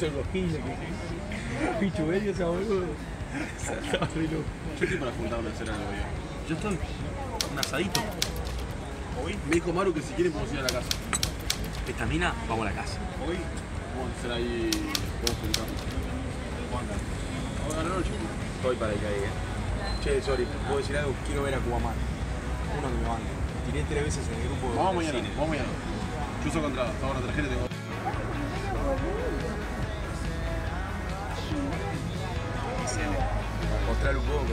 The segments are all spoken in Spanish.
hizo cosquillas. Pichu medio esa boludo. Estaba re loco. Yo estoy para juntarme a hacer algo, yo. Yo estoy. Un asadito. Hoy me dijo Maru que si quieren podemos ir a la casa. Esta mina, vamos a la casa. Hoy vamos a hacer ahí. Podemos juntarnos. ¿Cuándo? Hoy a la noche. Estoy para que caiga. Che, sorry, ¿puedo decir algo? Quiero ver a Cubamar. Uno que me banque. Tiré 3 veces en el grupo de Vamos mañana, cine. vamos mañana. Yo uso contrato, estaba en la tarjeta y tengo. Mostrar un poco,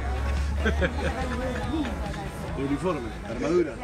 El uniforme, la armadura.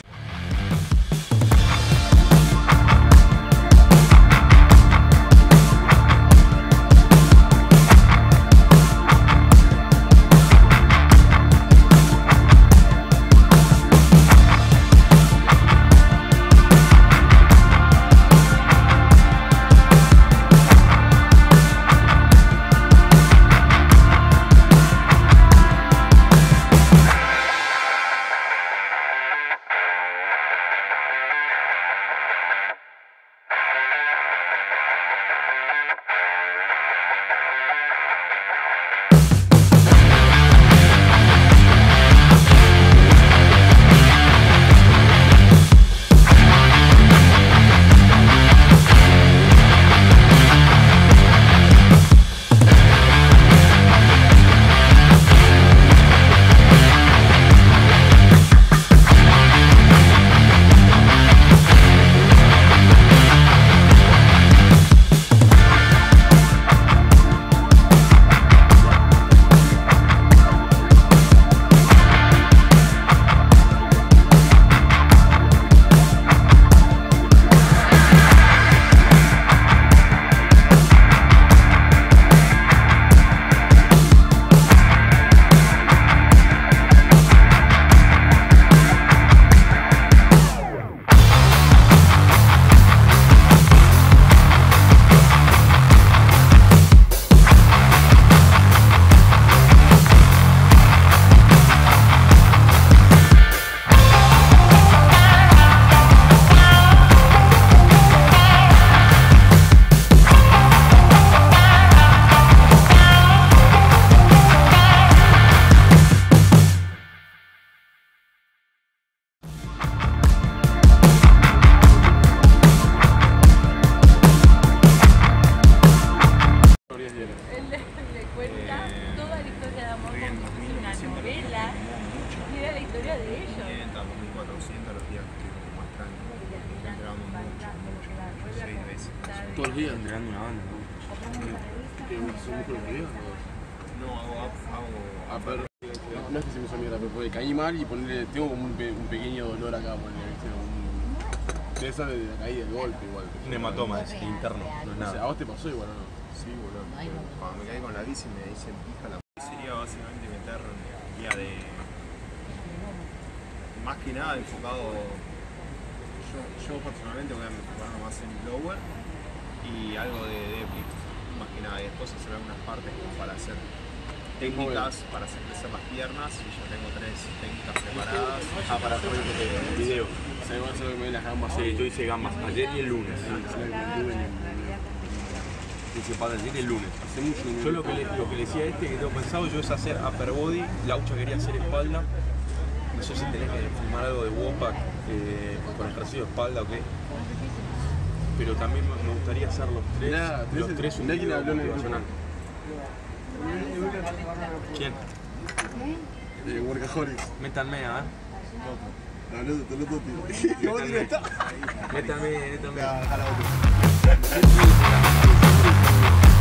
Todos los días entrenando una banda, ¿no? ¿Qué vos sos músculo por día? No, hago Pero no es que se me hizo mierda, pero porque caí mal y ponerle, tengo como un pequeño dolor acá, ponerle, ¿viste? Debe ser de la caída, del golpe igual. Un hematoma, es interno, no es O sea, nada. ¿a vos te pasó igual o no? Sí, boludo. Cuando me caí con la bici me hice pija la... Sería básicamente meter guía de... Más que nada enfocado... Yo personalmente voy a enfocarme más en lower y algo de deadlift, más que nada. Y después hacer algunas partes como para hacer técnicas, para hacer crecer las piernas. Y ya tengo 3 técnicas preparadas. Ah, para hacer el video. O sea, igual solo que me ven las gambas. Sí, yo hice gambas ayer y el lunes. Hice para ayer y el lunes. Hace mucho. Yo lo que le decía a este que tengo pensado yo es hacer upper body, Laucha quería hacer espalda. No sé si tenés que filmar algo de Wopak con ejercicio de espalda o qué. Pero también me gustaría hacer los tres un ¿Quién habló en el motivacional. ¿Quién? Workaholics. Métanme, ¿ah? Habló de todo, tío. ¿Cómo te está? Métanme. Ojalá otro.